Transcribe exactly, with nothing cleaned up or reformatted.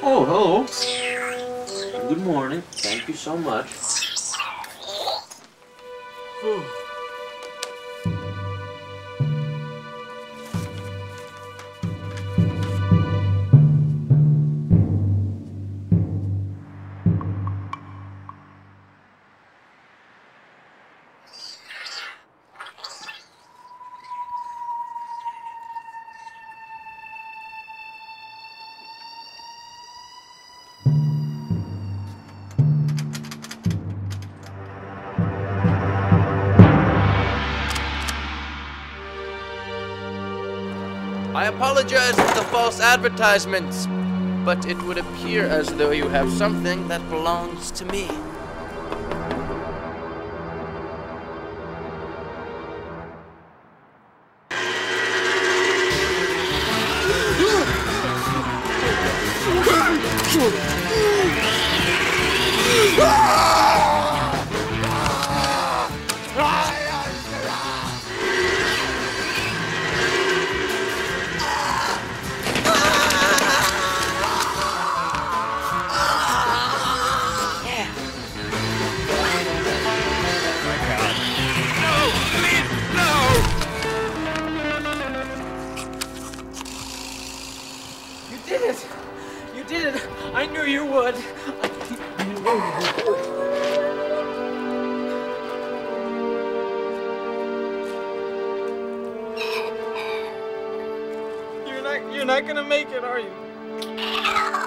Oh, hello. Good morning. Thank you so much. I apologize for the false advertisements, but it would appear as though you have something that belongs to me. You did it! You did it! I knew you would! I knew you would. You're not, you're not gonna make it, are you?